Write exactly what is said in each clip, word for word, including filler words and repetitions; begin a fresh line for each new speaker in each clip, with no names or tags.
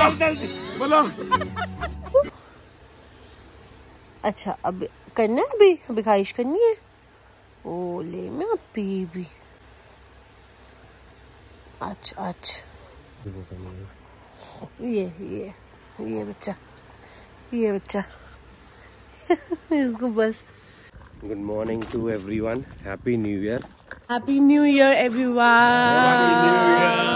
बोलो।
अच्छा अब करना है, अभी अभी खारिश करनी है। ओ ले मैं बेबी। अच्छा अच्छा ये ये ये बच्चा ये बच्चा इसको बस।
Good morning to everyone, happy new year.
Happy new year everyone.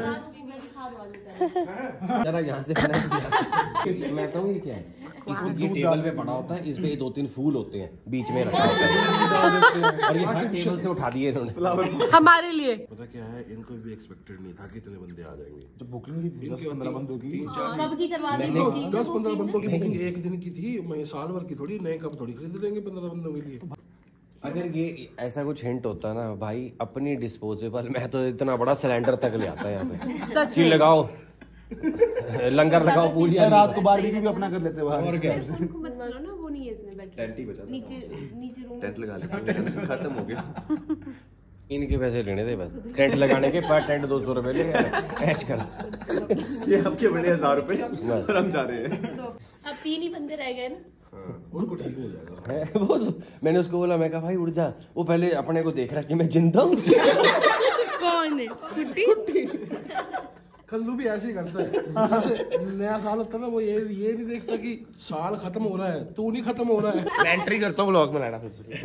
जरा यहाँ से मैं तो ये क्या है, इसमें ये टेबल पे पड़ा होता है, इसमें दो तीन फूल होते हैं, बीच में रखा होता है और ये हर टेबल से उठा दिए इन्होंने
हमारे लिए।
पता क्या है, इनको भी एक्सपेक्टेड नहीं था कि इतने बंदे आ जाएंगे।
जब बुकिंग की दस पंद्रह बंदों की
कब की करवा दी बुकिंग? दस पंद्रह बंदों की बुकिंग एक दिन की थी, मैं साल भर की थोड़ी नए कब थोड़ी खरीद लेंगे पंद्रह बंदों के लिए।
अगर ये ऐसा कुछ हिंट होता ना भाई, अपनी डिस्पोजेबल, मैं तो इतना बड़ा सिलेंडर तक ले आता है यहाँ पे।
सच
में लगाओ, लंगर लगाओ पूरी
रात को बारबेक्यू भी अपना कर लेते हैं।
और क्या
मत बोलो ना, वो नहीं है इसमें बैठ
टेंट ही बचा,
नीचे नीचे रूम
टेंट लगा ले, टेंट खत्म हो गया।
इनके पैसे लेने थे बस, टेंट लगाने के पर टेंट दो सौ रुपए ले ऐश कर।
ये आपके बड़े हजार रुपए और हम जा रहे हैं।
अब तीन ही बंदे रह गए ना।
उनको ठीक हो जाएगा।
है वो, मैंने उसको बोला, मैं कहा भाई उठ जा, वो पहले अपने को देख रहा कि मैं जिंदा हूँ।
कौन है? कुट्टी।
कल्लू भी ऐसे ही करता है, जैसे नया साल होता है ना, वो ये ये नहीं देखता कि साल खत्म हो रहा है, तू नहीं खत्म हो रहा है।
मैं एंट्री करता हूँ व्लॉग में लाना फिर से।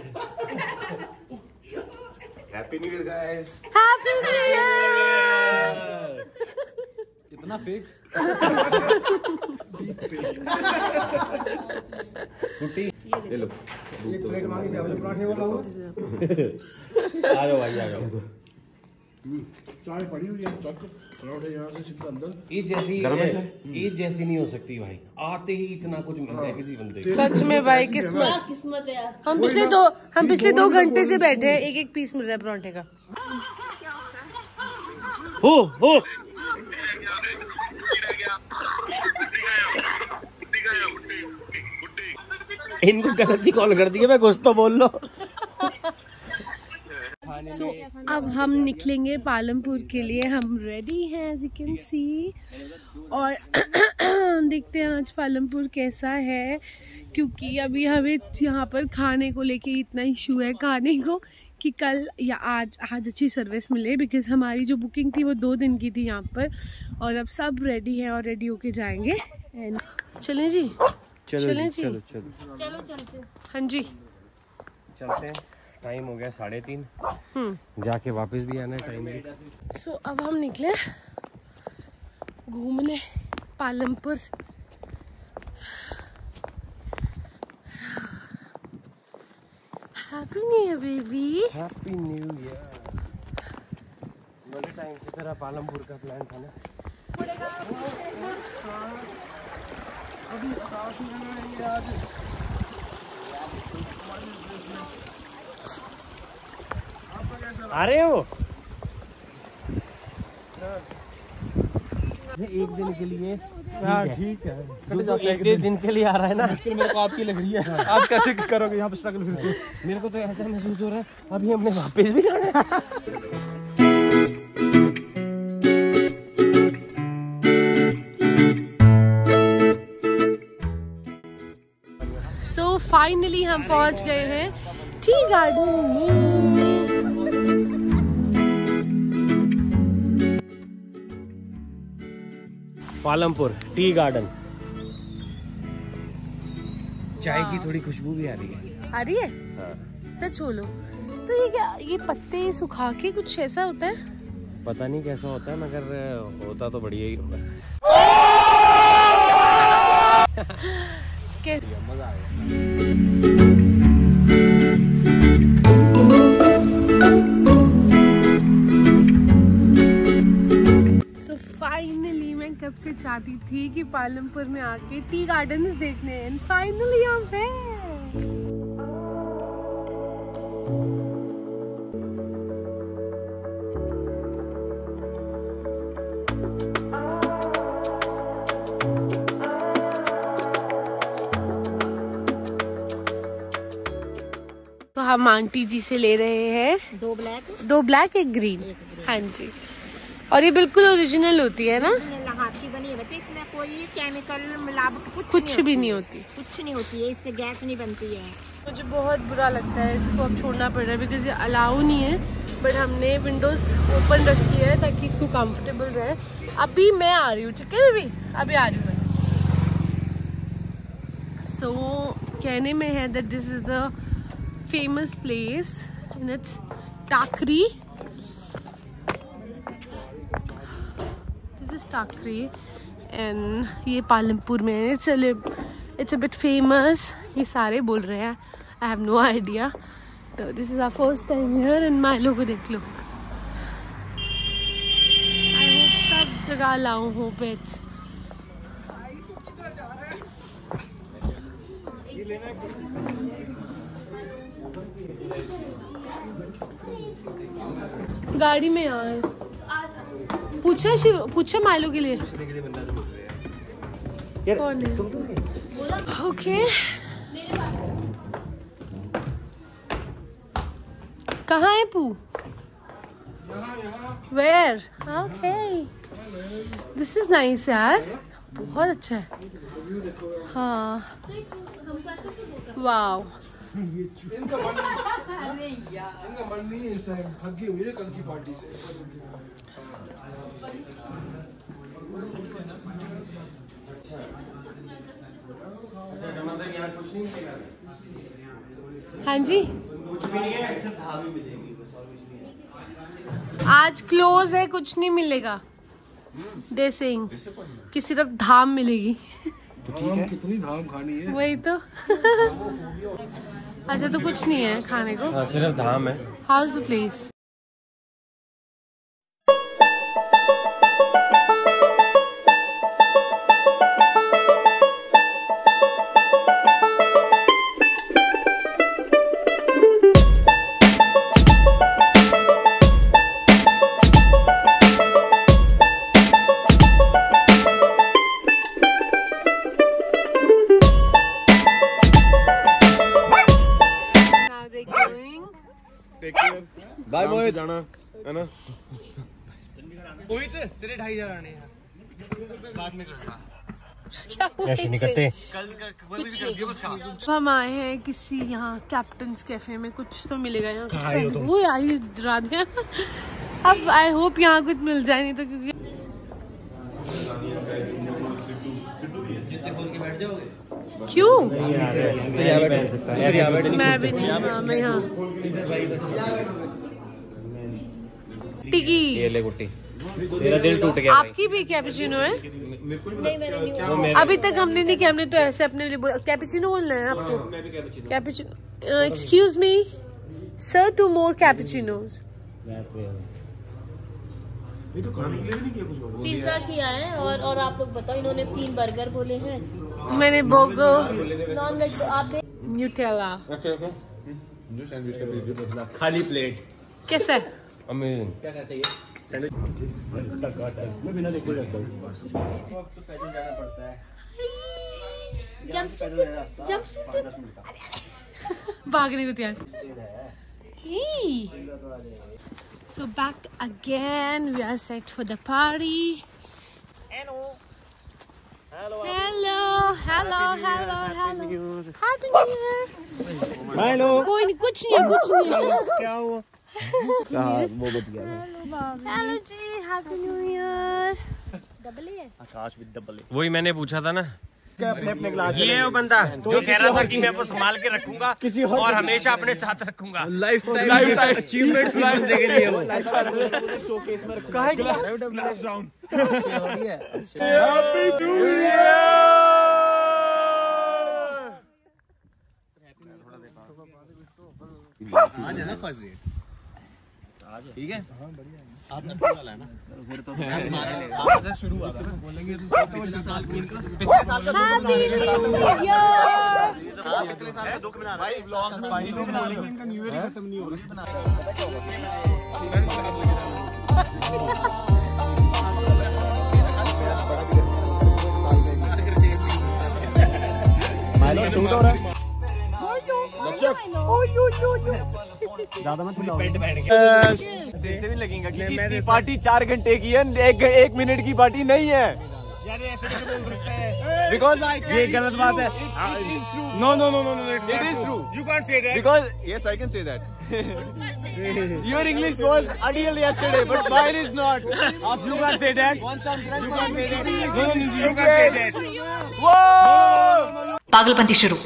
Happy new year guys.
Happy new year.
इतना फेक।
ले लो,
आ जाओ भाई आ जाओ।
चाय पड़ी हुई है, चक पराठे यहाँ से सीधा अंदर।
ईद जैसी ईद जैसी नहीं हो सकती भाई, आते ही इतना कुछ मिलता है किसी बंदे को।
सच में भाई किस्मत
किस्मत है यार।
हम पिछले दो हम पिछले दो घंटे से बैठे हैं, एक एक पीस मिल रहा है पराठे का।
हो हो इनको गलती कॉल कर दी है, मैं कुछ तो बोल लो।
So, अब हम निकलेंगे पालमपुर के लिए। हम रेडी हैं एज यू कैन सी, और देखते हैं आज पालमपुर कैसा है, क्योंकि अभी हमें यहाँ पर खाने को लेके इतना इशू है खाने को कि कल या आज आज अच्छी सर्विस मिले, बिकॉज हमारी जो बुकिंग थी वो दो दिन की थी यहाँ पर, और अब सब रेडी है और रेडी होके जाएंगे। एंड चलें जी,
चलो
चलें
जी,
जी,
चलो चलो
चलो चलते।
हाँ जी
चलते हैं। टाइम हो गया साढ़े तीन,
हम्म
जाके वापस भी आना है टाइम भी।
सो so, अब हम निकले घूमने Palampur. Happy new year baby.
Happy new year. बड़े टाइम से तेरा पालमपुर का प्लान था ना।
अभी साथ में रहेंगे आज।
आ रहे हो एक दिन के लिए? हाँ ठीक है, एक दिन के लिए आ रहा है ना।
मेरे को आपकी लग रही है, आप कैसे करोगे यहाँ पे स्ट्रगल फिर से?
मेरे को तो ऐसा महसूस हो रहा है अभी हमने वापस भी जाना है।
सो फाइनली हम पहुंच गए हैं टी गार्डन में।
Palampur tea garden. चाय की थोड़ी खुशबू भी आ रही है।
आ रही है?
हाँ।
सच बोलो तो ये क्या, ये पत्ते सुखा के कुछ ऐसा होता है?
पता नहीं कैसा होता है, मगर होता तो बढ़िया ही होगा। मजा आएगा।
फाइनली मैं कब से चाहती थी कि पालमपुर में आके टी गार्डन्स देखने, एंड फाइनली हम हैं। तो हम आंटी जी से ले रहे हैं
दो ब्लैक
दो ब्लैक एक ग्रीन। हाँ जी, और ये बिल्कुल ओरिजिनल होती है ना।
हाथ की बनी है, बता इसमें कोई केमिकल मिलावट कुछ
कुछ
नहीं
भी नहीं होती।
कुछ नहीं होती है, इससे गैस नहीं बनती है।
मुझे बहुत बुरा लगता है इसको अब छोड़ना पड़ रहा है बिकॉज ये अलाउ नहीं है, बट हमने विंडोज़ ओपन रखी है ताकि इसको कंफर्टेबल रहे। अभी मैं आ रही हूँ, ठीक है बेबी, अभी आ रही हूँ मैं। सो so, कहने में है that this is the famous place and it's Takri. This is Takri and ये पालमपुर में है। It's it's a bit famous, ये सारे बोल रहे हैं, आई हैव नो आइडिया। तो this is our first time here and Milo को देख लो। आई होप सब जगह लाऊं हो पेट्स। गाड़ी में यार पूछा शिव पूछा माइलो के लिए कौन है? ओके कहाँ है पू? Where? Okay this is nice यार, बहुत अच्छा है। हाँ वाओ
इनका मन इनका मन नहीं है इस टाइम, थकी हुई है कल की पार्टी से।
हाँ जी आज क्लोज है, कुछ नहीं मिलेगा दे सिंह कि सिर्फ धाम मिलेगी।
धाम कितनी धाम खानी है?
वही तो अच्छा तो कुछ नहीं है खाने को?
हाँ, सिर्फ धाम है।
How is the place?
Bye Mohit जाना है ना। मोहित तेरे ढाई हजार आने हैं बाद में करना।
ऐसे नहीं करते।
कुछ नहीं। हम आए हैं किसी यहाँ कैप्टन्स कैफे में, कुछ तो मिलेगा यहाँ। वो यार ये रात अब आई होप यहाँ कुछ मिल जाए, नहीं तो क्योंकि क्यों मैं भी नहीं। हाँ मैं यहाँ टिकी
ये ले गुट्टी, मेरा दिल टूट गया।
आपकी भी कैपुचिनो है?
नहीं मैंने नहीं।
अभी तक हमने नहीं किया, हमने तो ऐसे अपने लिए बोला कैपुचिनो बोलना है आपको। Cappuccino excuse me sir, two more cappuccinos.
Pizza किया है और और आप लोग बताओ, इन्होंने तीन बर्गर बोले हैं।
मैंने बर्गर
नॉन वेज आप
न्यूटेला।
खाली प्लेट
कैसा है?
अमेजिंग।
मैं बिना देखे जाता हूँ।
भागने को तैयार। So back again, we are set for the party. Hello. Hello. Hello. Hello. Hello. Hello. Happy New Year.
Hello.
कोई नहीं, कुछ नहीं, कुछ नहीं।
क्या हुआ? वो बच गया।
Hello जी, Happy New Year. डबल है?
Akash with double.
वही मैंने पूछा था ना।
अपने अपने क्लास
ये वो बंदा जो कह रहा था कि मैं वो संभाल के रखूंगा
किसी
और हमेशा अपने साथ रखूंगा।
Lifetime lifetime achievement बंदे के लिए वो शोकेस में रखा है। Class down. Happy new year. आज है ना फर्स्ट डेट, ठीक है? आपने सही वाला है ना, फिर तो हमारे लिए शुरू हुआ था ना, बोलेंगे तो पिछले साल पिछले साल का पिछले साल का दुख मना रहा है व्लॉग में, फाइनली बना लेंगे, इनका न्यू ईयर ही खत्म नहीं हो रहा। माइलो शूट हो रहा है। ज्यादा मत तेरे से भी लगेगा कि पार्टी चार घंटे की है, एक एक मिनट की पार्टी नहीं है। Because I ये गलत बात है। It is true. No no no no no. It is true. You can't say that. Because yes, I can say that. Your English was ideal yesterday, but mine is not. You can't say that. Once I'm drunk, you can't say that. No no no. You can't say that. Whoa!
पागलपंती शुरू।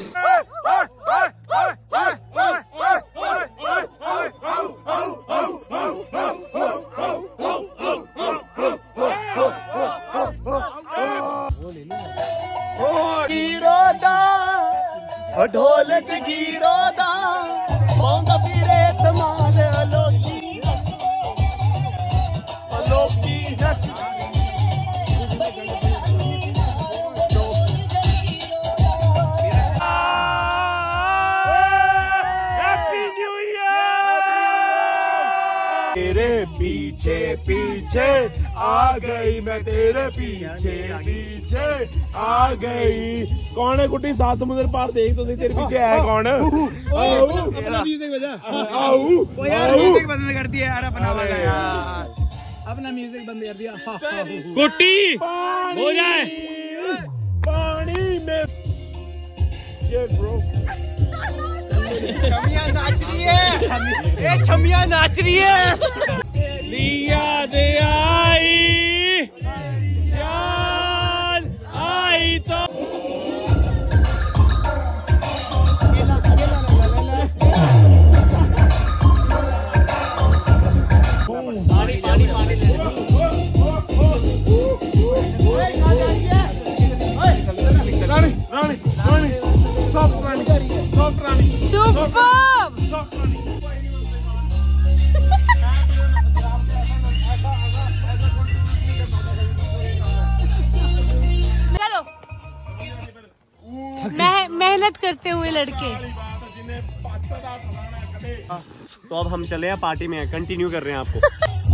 ढोल च गिरो दा पौंदा फिरे तमाल अलोकी अलोकी नच हैप्पी न्यू ईयर। तेरे पीछे पीछे आ गई मैं, तेरे पीछे पीछे आ गई। कौन है गुड्डी? सात समुद्र पार देख तो तेरे पीछे है कौन? अपना म्यूजिक बजा। ओ यार म्यूजिक बंद कर दिया यार, अपना वाला यार, अपना म्यूजिक बंद कर दिया। गुड्डी हो जाए पानी में। शिट ब्रो, छमिया नाच रही है, ये छमिया नाच रही है। लिया दे आई याद आई तो पानी पानी पानी रानी रानी रानी सॉफ्ट रानी सॉफ्ट रानी
सुपर
सॉफ्ट रानी।
मेहनत करते हुए लड़के।
तो अब हम चले हैं पार्टी में, कंटिन्यू कर रहे हैं आपको।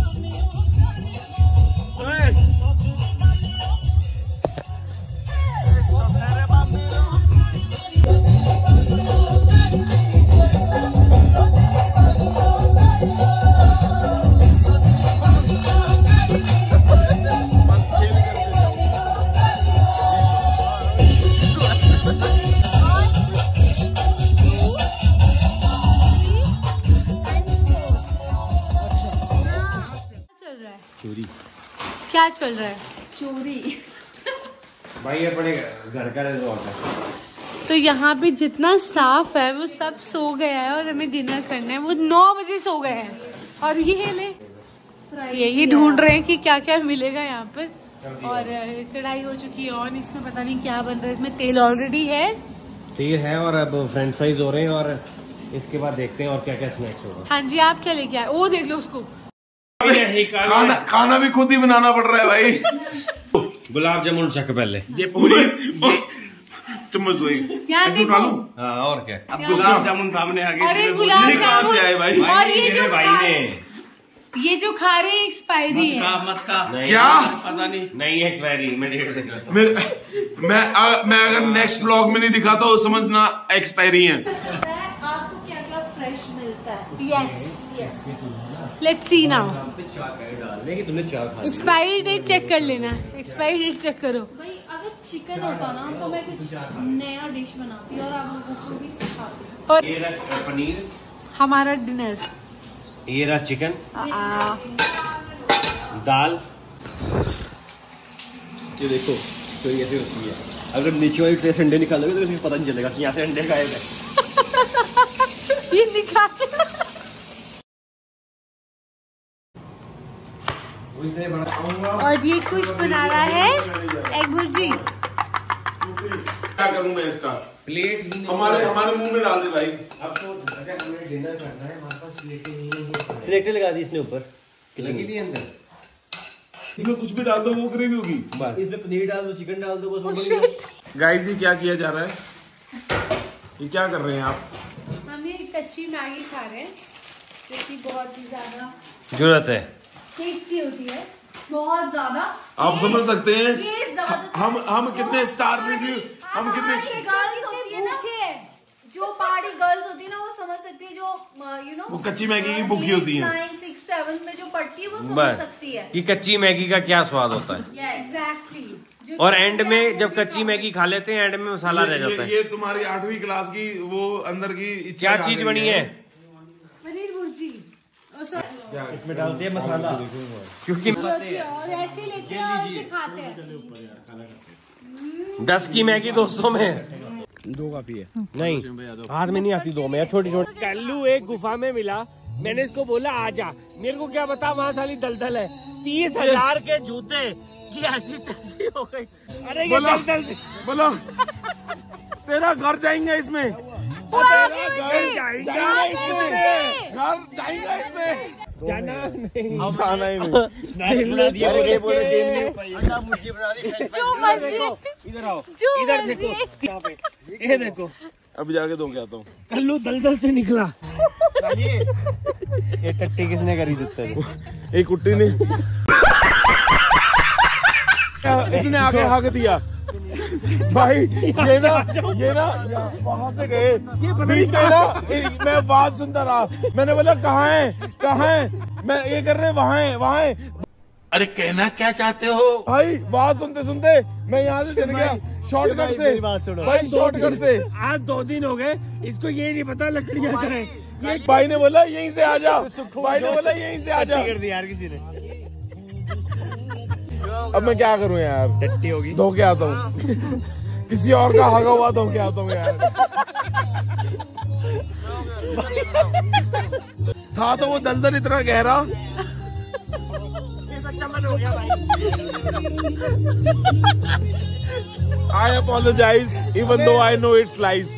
चोरी
क्या चल रहा है?
चोरी
भाई अपने घर का रिजॉर्ट है,
तो यहाँ पे जितना स्टाफ है वो सब सो गया है और हमें डिनर करना है। वो नौ बजे सो गए हैं और ये ले ये ये ढूंढ रहे हैं कि क्या क्या मिलेगा यहाँ पर। और कढ़ाई हो चुकी है और इसमें पता नहीं क्या बन रहा है, इसमें तेल ऑलरेडी है,
तेल है और अब फ्रेंच फ्राइज हो रहे हैं और इसके बाद देखते हैं और क्या क्या स्नैक्स होगा।
हाँ जी, आप क्या लेके आए? वो देख लो उसको।
खाना खाना भी खुद ही बनाना पड़ रहा है भाई।
गुलाब जामुन चख पहले,
ये पूरी चम्मच दो
ऐसे उठा लो।
हाँ और क्या,
अब गुलाब जामुन सामने आ गए।
अरे गुलाब जामुन
से आए भाई?
और ये जो
भाई
खा
ने
ये जो खा रहे एक्सपायरी है।
मत का
नहीं,
क्या
पता नहीं नहीं एक्सपायरी मैं डेट देख रहा था।
मैं मैं, आ, मैं अगर नेक्स्ट ब्लॉग में नहीं दिखा तो समझना एक्सपायरी है।
आपको क्या क्या फ्रेश मिलता है?
Yes let's see now. Expiry date check कर लेना, एक्सपायरी डेट चेक करो
भाई। अगर चिकन होता ना तो मैं कुछ नया डिश बनाती और आप लोगों को भी सिखाती।
और
ये रहा पनीर,
हमारा डिनर,
ये रहा चिकन, दाल।
ये देखो तो ये ऐसे होती है, अगर नीचे वाली ट्रे से अंडे निकालोगे तो किसी को पता नहीं चलेगा कि यहाँ से अंडे गायब है।
ये निकाल। और ये कुछ बना रहा है एग भुर्जी।
क्या करूं मैं इसका?
प्लेट ही नहीं,
हमारे हमारे मुंह में डाल दे भाई।
अब तो अगर हमें डिनर करना है, हमारे पास प्लेटें नहीं है।
प्लेटें लगा दी इसने ऊपर,
लगी थी अंदर,
इसमें कुछ भी डाल दो वो ग्रेवी होगी
बस।
इसमें पनीर डाल दो, चिकन डाल दो, बस वो बन गया।
गाइस ये क्या किया जा रहा है? ये क्या कर रहे हैं आप?
हम ये कच्ची मैगी खा रहे हैं जो कि बहुत ही ज्यादा
जरूरत है,
टेस्टी होती है।
बहुत ज्यादा
आप समझ सकते हैं
ये ज्यादा
हम हम कितने स्टार रिव्यू, हम कितने
गर्ल्स होती है ना, जो पहाड़ी गर्ल्स होती है ना, वो समझ सकती है, जो यू नो
वो कच्ची मैगी की भूखी होती है,
नाइन सिक्स सेवन में जो पड़ती है वो समझ
बस
सकती है
कि कच्ची मैगी का क्या स्वाद होता है।
एग्जैक्टली।
और एंड में जब कच्ची मैगी खा लेते हैं, एंड में मसाला रह जाता है।
ये तुम्हारी आठवीं क्लास की वो अंदर की
क्या चीज बनी है?
पनीर भुर्जी।
इसमें डालते हैं मसाला,
क्योंकि
और ऐसे लेते हैं और ऐसे खाते हैं।
दस की मैगी दो सौ में
दो काफी है।
नहीं, हाथ में नहीं आती, दो में छोटी छोटी। कल्लू एक गुफा में मिला, मैंने इसको बोला आजा, मेरे को क्या बता वहाँ साली दलदल है। तीस हजार के जूते ये ऐसी तैसी हो गई। अरे ये दलदल
बोलो तेरा घर जाएंगे इसमें, तेरा घर जाएंगे इसमें, घर जाएंगे इसमें,
जाना नहीं,
जाना ही नहीं।
अरे बोले गेम नहीं हो पाई।
जो मर्जी,
इधर आओ,
जो
इधर
मर्जी।
देखो, यहाँ पे ये देखो,
अभी जाके दो के आता हूँ।
कल्लू दलदल से निकला।
ये टट्टी किसने करी जुत्ते को?
एक कुट्टी ने इसने आके हक दिया भाई। ये ना ये ना वहां से गए, बीच में ना मैं बात सुनता रहा, मैंने बोला कहाँ है कहाँ है, मैं ये कर रहे वहाँ है वहाँ है।
अरे कहना क्या चाहते हो
भाई बात सुनते सुनते मैं यहाँ से चल गया शॉर्टकट से, भाई शॉर्टकट से।
आज दो दिन हो गए, इसको ये नहीं पता लकड़ियाँ चाहे।
ये भाई ने बोला यहीं से आ जा, भाई ने बोला यहीं से आ जा।
कर दी यार किसी ने।
अब मैं क्या करूं यार,
टट्टी होगी,
धो के आता हूँ। किसी और का हगा हुआ धो के आता हूँ यार। था तो वो दलदल इतना गहरा। I apologize, even though I know it's lies.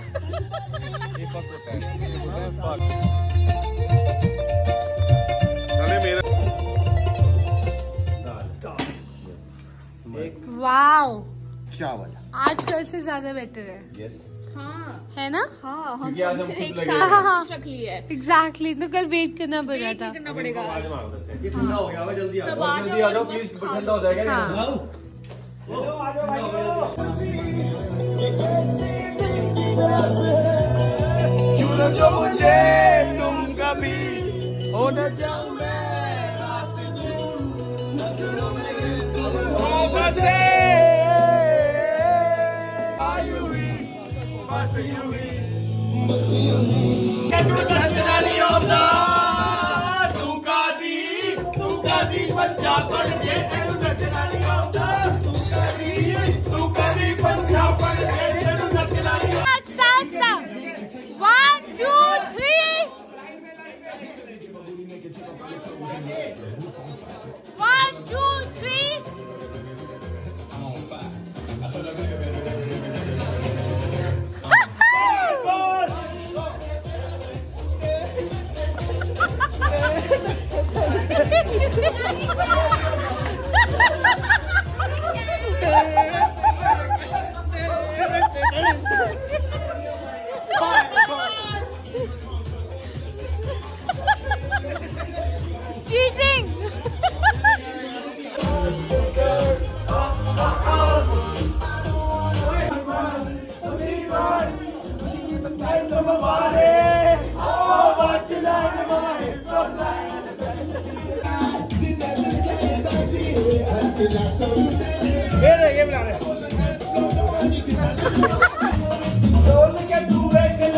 Wow,
चावल
आजकल से ज्यादा बेटर है।
यस,
हाँ
है ना?
हाँ, हम
क्योंकि आज
सब
हम
एक
खुद
साथ
लगे
हाँ,
रख लिया है,
एग्जैक्टली। तो कल वेट करना पड़ रहा था।
करना पड़ेगा।
ये ठंडा हो गया, जल्दी आ
सब
जाओ,
आ
जल्दी
जाओ
आ जाओ
और
प्लीज,
बस खा
ठंडा हो जाएगा।
हाँ।
चुनो जो मुझे तुम कभी हो न जाऊं मैं रात दिन नजरों में तुम हो बसे आई हुई बस हुई बस हुई तू नचना नहीं होता तू का दी तू का दी बच्चा पड़ जे तू नचना नहीं होता तू का दी तू का दी बच्चा पड़ जे तू नचना नहीं होता।
One, two, three. One, two, three. Cheating.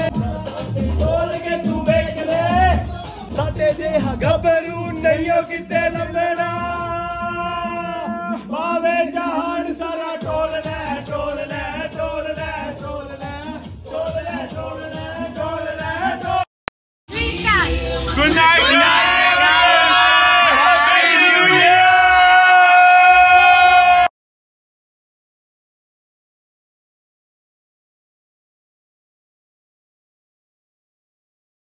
गबरू नहीं हो किते